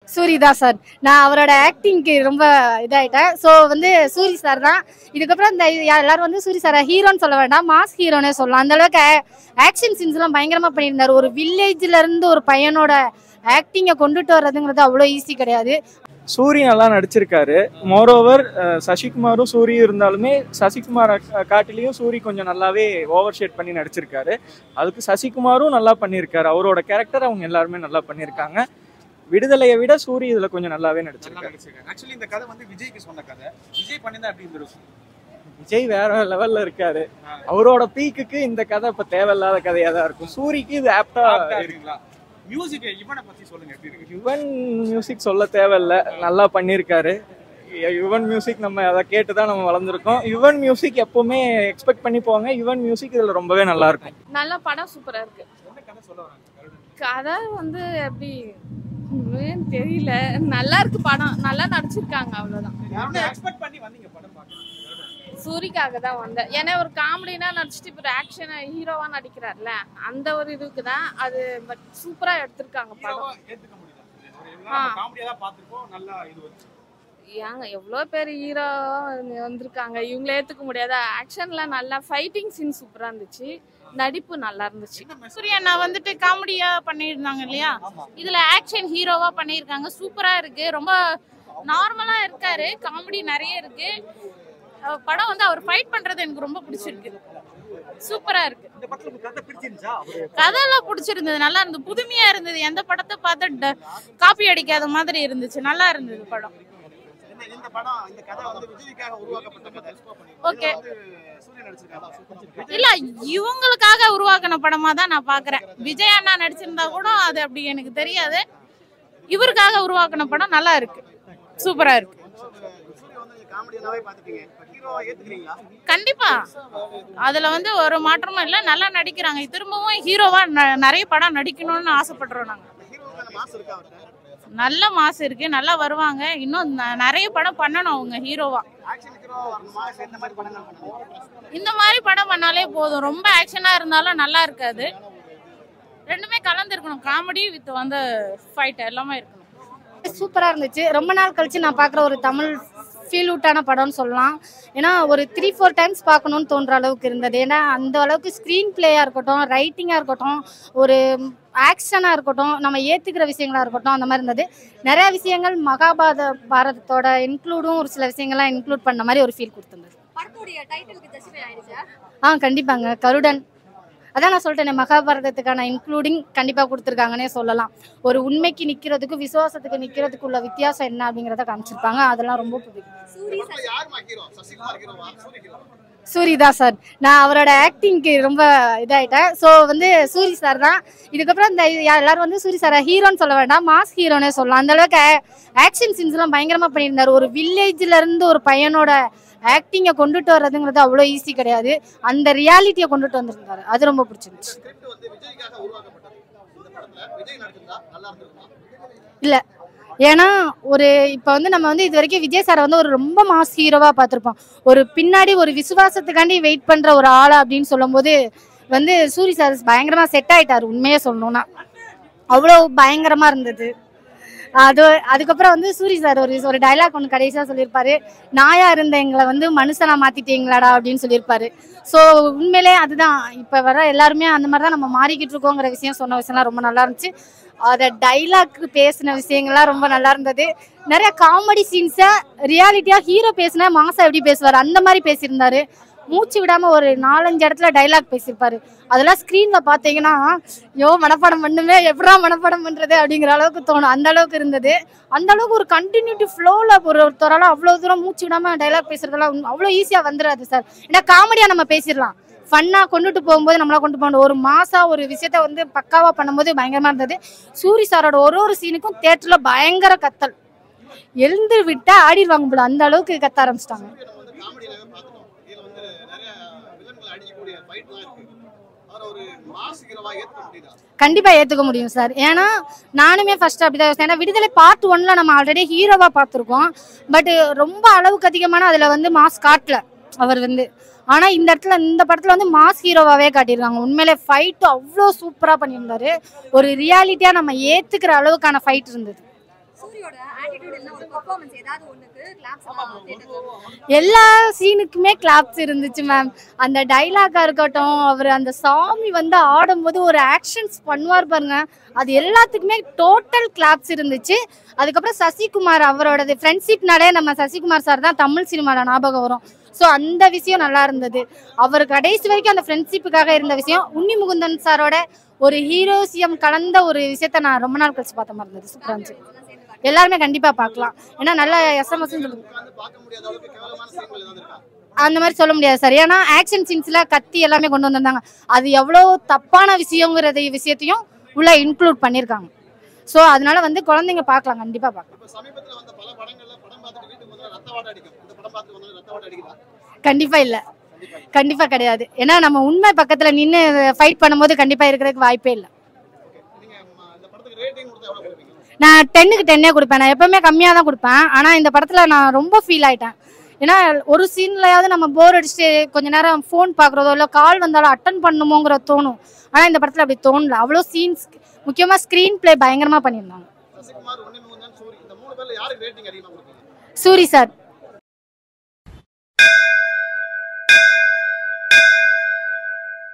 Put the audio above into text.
சூரி தான் சார். நான் அவரோட ஆக்டிங்க்கு ரொம்ப இதாயிட்டேன். ஸோ வந்து சூரி சார் தான். இதுக்கப்புறம் இந்த எல்லாரும் வந்து சூரி சாரை ஹீரோன்னு சொல்ல வேண்டாம், மாஸ் ஹீரோனே சொல்லலாம். அந்த அளவுக்கு ஆக்ஷன் சீன்ஸ்லாம் பயங்கரமாக பண்ணியிருந்தார். ஒரு வில்லேஜ்ல இருந்து ஒரு பையனோட ஆக்டிங்கை கொண்டுட்டு வர்றதுங்கிறது அவ்வளோ ஈஸி கிடையாது. சூரி நல்லா நடிச்சிருக்காரு. மோரோவர் சசிகுமாரும் சூரியும் இருந்தாலுமே சசிகுமார் காட்டிலையும் சூரி கொஞ்சம் நல்லாவே ஓவர் ஷேட் பண்ணி நடிச்சிருக்காரு. அதுக்கு சசிகுமாரும் நல்லா பண்ணியிருக்காரு. அவரோட கேரக்டர் அவங்க எல்லாருமே நல்லா பண்ணியிருக்காங்க. விடுதலையை விட சூரி இதுல கொஞ்சம் நல்லாவே நடிச்சிருக்காரு. ஆக்சுவலி இந்த கதை வந்து விஜய்க்கு சொன்ன கதை. விஜய் பண்ணிருந்தா எப்படி இருந்துருக்கும்? விஜய் வேற லெவல்ல இருக்காரு. அவரோட பீக்குக்கு இந்த கதை இப்ப தேவையில்லாத கதையா தான் இருக்கும். சூரிக்கு இது ஆப்டா இருக்குங்களா? மியூசிக் யுவனை பத்தி சொல்லுங்க, எப்படி இருக்கு? யுவன் மியூசிக் சொல்ல தேவையில்ல, நல்லா பண்ணியிருக்காரு. யுவன் மியூசிக் நம்ம அதை கேட்டுதான் நம்ம வளர்ந்துருக்கோம். யுவன் மியூசிக் எப்பவுமே எக்ஸ்பெக்ட் பண்ணி போங்க. யுவன் மியூசிக் இதுல ரொம்பவே நல்லா இருக்கும். நல்ல படம், சூப்பரா இருக்கு. என்ன கதை சொல்ல வராங்க? கதை வந்து எப்படி தெரியல, நல்லா இருக்கு படம், நல்லா நடிச்சிருக்காங்க, அவ்வளவுதான். எக்ஸ்பெக்ட் பண்ணி வந்தீங்க படம் பார்க்க? சூரிக்காக தான் வந்தேன். ஏன்னா ஒரு காமெடினா நடிச்சிட்டு இப்போ ஆக்ஷன் ஹீரோவா நடிக்கிறார்ல, அந்த ஒரு இதுக்கு தான் அது. பட் சூப்பரா எடுத்திருக்காங்க படம். ஏத்துக்க முடியல, காமெடியா தான் பார்த்திருக்கோம். நல்லா இது வந்து ஏங்க எவ்வளோ பேர் ஹீரோவா வந்திருக்காங்க, இவங்கள ஏத்துக்க முடியாதா? ஆக்ஷன்ல நல்லா, ஃபைட்டிங் சீன் சூப்பரா இருந்துச்சு, நடிப்பு நல்லா இருந்துச்சு. சூர்யா வந்துட்டு காமெடியா பண்ணியிருந்தாங்க இல்லையா, இதுல ஆக்ஷன் ஹீரோவா பண்ணியிருக்காங்க. சூப்பரா இருக்கு, ரொம்ப நார்மலா இருக்காரு, காமெடி நிறைய இருக்கு. படம் வந்து அவர் ஃபைட் பண்றது எனக்கு ரொம்ப பிடிச்சிருக்கு, சூப்பரா இருக்கு. இந்த படத்துல கதை பிடிச்சிருந்தா? கதையெல்லாம் பிடிச்சிருந்தது, நல்லா இருந்தது, புதுமையா இருந்தது. எந்த படத்தை பார்த்து காப்பி அடிக்காத மாதிரி இருந்துச்சு, நல்லா இருந்தது படம். இந்த படம், இந்த கதை வந்து விஜய்க்காக உருவாக்கப்பட்ட கதை. ஓகே, சூர்யா நடிச்சிருக்காங்க. இல்ல இவங்களுக்காக உருவாக்கின படமா தான் நான் பாக்குறேன். விஜய் அண்ணா நடிச்சிருந்தா கூட அது அப்படி எனக்கு தெரியாது. இவருக்காக உருவாக்கின படம் நல்லா இருக்கு, சூப்பரா இருக்கு. கண்டிப்பா அதுல வந்து ஒரு மாற்றமும் இல்ல, நல்லா நடிக்கிறாங்க. திரும்பவும் ஹீரோவா நிறைய படம் நடிக்கணும்னு ஆசைப்படுறோம் நாங்க. நல்ல மாசு இருக்கு, நல்லா வருவாங்க. இன்னும் நிறைய படம் பண்ணணும் அவங்க ஹீரோவா. இந்த மாதிரி படம் பண்ணாலே போதும். ரொம்ப ஆக்ஷனா இருந்தாலும் நல்லா இருக்காது, ரெண்டுமே கலந்து இருக்கணும். காமெடி வித் வந்து ஃபைட் எல்லாமே இருக்கணும். சூப்பராக இருந்துச்சு. ரொம்ப நாள் கழிச்சு நான் பார்க்குற ஒரு தமிழ் ஃபீல் அவுட்டான படம்னு சொல்லலாம். ஏன்னா ஒரு 3-4 டைம்ஸ் பார்க்கணுன்னு தோன்ற அளவுக்கு இருந்தது. ஏன்னா அந்த அளவுக்கு ஸ்க்ரீன் பிளேயாக இருக்கட்டும், ரைட்டிங்காக இருக்கட்டும், ஒரு ஆக்ஷனாக இருக்கட்டும், நம்ம ஏற்றுக்கிற விஷயங்களாக இருக்கட்டும், அந்த மாதிரி இருந்தது. நிறையா விஷயங்கள் மகாபாரதத்தோட இன்க்ளூடும் ஒரு சில விஷயங்கள்லாம் இன்க்ளூட் பண்ண மாதிரி ஒரு ஃபீல் கொடுத்துருந்தது. கண்டிப்பாங்க. கருடன், அதான் நான் சொல்லிட்டேனே, மகாபாரதத்துக்கான இன்க்ளூடிங் கண்டிப்பாக கொடுத்துருக்காங்கன்னே சொல்லலாம். ஒரு உண்மைக்கு நிற்கிறதுக்கு விசுவாசத்துக்கு நிற்கிறதுக்கு உள்ள வித்தியாசம் என்ன அப்படிங்கிறத காமிச்சிருப்பாங்க. அதெல்லாம் ரொம்ப பிடிக்கும். சூரி தான் சார். நான் அவரோட ஆக்டிங்க்கு ரொம்ப இதாயிட்டேன். ஸோ வந்து சூரி சார் தான். இதுக்கப்புறம் இந்த எல்லாரும் வந்து சூரி சாரை ஹீரோன்னு சொல்ல வேண்டாம், மாஸ் ஹீரோனே சொல்லலாம். அந்த அளவுக்கு ஆக்ஷன் சீன்ஸ்லாம் பயங்கரமாக பண்ணியிருந்தார். ஒரு வில்லேஜ்ல இருந்து ஒரு பையனோட ஆக்டிங்கை கொண்டுட்டு வர்றதுங்கிறது அவ்வளோ ஈஸி கிடையாது. அந்த ரியாலிட்டியை கொண்டுட்டு வந்திருந்தாரு, அது ரொம்ப பிடிச்சிருந்துச்சு. இல்லை, ஏன்னா ஒரு இப்போ வந்து நம்ம வந்து இது வரைக்கும் விஜய் சாரை வந்து ஒரு ரொம்ப மாஸ் ஹீரோவாக பார்த்துருப்போம். ஒரு பின்னாடி ஒரு விசுவாசத்துக்காண்டி வெயிட் பண்ணுற ஒரு ஆள் அப்படின்னு சொல்லும்போது வந்து சூரி சார் பயங்கரமாக செட் ஆகிட்டார். உண்மையே சொல்லணும்னா அவ்வளோ பயங்கரமாக இருந்தது. அதுக்கப்புறம் வந்து சூரி சார் ஒரு டைலாக் ஒன்று கடைசியாக சொல்லியிருப்பாரு, நாயா இருந்த எங்களை வந்து மனுஷனா மாத்திட்டீங்களாடா அப்படின்னு சொல்லியிருப்பாரு. ஸோ உண்மையிலே அதுதான் இப்போ வர எல்லாருமே அந்த மாதிரி தான் நம்ம மாறிக்கிட்டு இருக்கோங்கிற விஷயம் சொன்ன விஷயம்லாம் ரொம்ப நல்லா இருந்துச்சு. அதை டைலாக் பேசின விஷயங்கள்லாம் ரொம்ப நல்லா இருந்தது. நிறைய காமெடி சீன்ஸை ரியாலிட்டியாக ஹீரோ பேசினா மாசா எப்படி பேசுவார் அந்த மாதிரி பேசியிருந்தாரு. மூச்சு விடாமல் ஒரு 4-5 இடத்துல டைலாக் பேசியிருப்பாரு. அதெல்லாம் ஸ்க்ரீனில் பார்த்தீங்கன்னா மனப்பாடம் பண்ணுமே, எப்படா மனப்பாடம் பண்ணுறது அப்படிங்கிற அளவுக்கு தோணும். அந்த அளவுக்கு இருந்தது. அந்த அளவுக்கு ஒரு கண்டினியூட்டி ஃப்ளோவில் ஒருத்தரால் அவ்வளோ தூரம் மூச்சு விடாமல் டைலாக் பேசுறதெல்லாம் அவ்வளோ ஈஸியாக வந்துடாது சார். ஏன்னா காமெடியாக நம்ம பேசிடலாம், ஃபன்னாக கொண்டுட்டு போகும்போது நம்மளால் கொண்டு போகணும். ஒரு மாசா ஒரு விஷயத்த வந்து பக்காவாக பண்ணும்போது பயங்கரமாக இருந்தது. சூரி சாரோட ஒரு சீனுக்கும் தேட்டரில் பயங்கர கத்தல், எழுந்து விட்டா ஆடிடுவாங்க போல, அந்த அளவுக்கு கத்த ஆரம்பிச்சிட்டாங்க. கண்டிப்பா ஏத்துக்க முடியும் சார். ஏன்னா நானுமே ஃபர்ஸ்ட் அப்படிதான் யோசிச்சேன். ஏன்னா விடுதலை பார்ட் 1ல நம்ம ஆல்ரெடி ஹீரோவா பார்த்துருக்கோம். பட் ரொம்ப அளவுக்கு அதிகமான அதுல வந்து மாஸ் காட்டல அவர் வந்து. ஆனா இந்த படத்துல வந்து மாஸ் ஹீரோவாவே காட்டியிருக்காங்க. உண்மையிலே ஃபைட் அவ்வளோ சூப்பரா பண்ணியிருந்தாரு. ஒரு ரியாலிட்டியா நம்ம ஏத்துக்கிற அளவுக்கான ஃபைட் இருந்தது. சூரியோட ஆட்டிட்யூட் என்ன ஒரு பெர்ஃபார்மன்ஸ் ஏதாவது ஒண்ணுக்கு கிளாப்ஸ் எல்லா சீனுக்குமே கிளாப்ஸ் இருந்துச்சு மேம். அந்த டைலாகா இருக்கட்டும், அவர் அந்த சாமி வந்து ஆடும்போது ஒரு ஆக்ஷன்ஸ் பண்ணுவார் பாருங்க, அது எல்லாத்துக்குமே டோட்டல் கிளாப்ஸ் இருந்துச்சு. அதுக்கப்புறம் சசிகுமார் அவரோடது ஃப்ரெண்ட்ஷிப்னாலே நம்ம சசிகுமார் சார் தான் தமிழ் சினிமாவில் ஞாபகம் வரும். ஸோ அந்த விஷயம் நல்லா இருந்தது. அவர் கடைசி வரைக்கும் அந்த ஃப்ரெண்ட்ஷிப்புக்காக இருந்த விஷயம். உன்னி முகுந்தன் சாரோட ஒரு ஹீரோசியம் கலந்த ஒரு விஷயத்த நான் ரொம்ப நாள் கழிச்சு பார்த்த மாதிரி இருந்தது. சூப்பராக இருந்துச்சு. எல்லாருமே கண்டிப்பாக பார்க்கலாம். ஏன்னா நல்ல எஸ்எம்எஸ் அந்த மாதிரி சொல்ல முடியாது சார். ஏன்னா ஆக்ஷன் சீன்ஸில் கத்தி எல்லாமே கொண்டு வந்திருந்தாங்க. அது எவ்வளோ தப்பான விஷயத்தையும் உள்ள இன்க்ளூட் பண்ணியிருக்காங்க. ஸோ அதனால வந்து குழந்தைங்க பார்க்கலாம், கண்டிப்பாக பார்க்கலாம். கண்டிப்பா இல்ல, கண்டிப்பா கிடையாது. ஏன்னா நம்ம உண்மை பக்கத்துல நின்று ஃபைட் பண்ணும்போது கண்டிப்பா இருக்கிறதுக்கு வாய்ப்பே இல்லை. நான் 10க்கு 10 கொடுப்பேன். நான் எப்பவுமே கம்மியாக தான் கொடுப்பேன். ஆனால் இந்த படத்தில் நான் ரொம்ப ஃபீல் ஆகிட்டேன். ஏன்னா ஒரு சீன்லையாவது நம்ம போர் அடிச்சுட்டு கொஞ்ச நேரம் ஃபோன் பார்க்குறதோ இல்லை கால் வந்தாலும் அட்டன் பண்ணணுமோங்கிற தோணும். ஆனால் இந்த படத்தில் அப்படி தோணல. அவ்வளோ சீன்ஸ், முக்கியமாக ஸ்க்ரீன் பிளே பயங்கரமாக பண்ணியிருந்தாங்க. சூரி சார்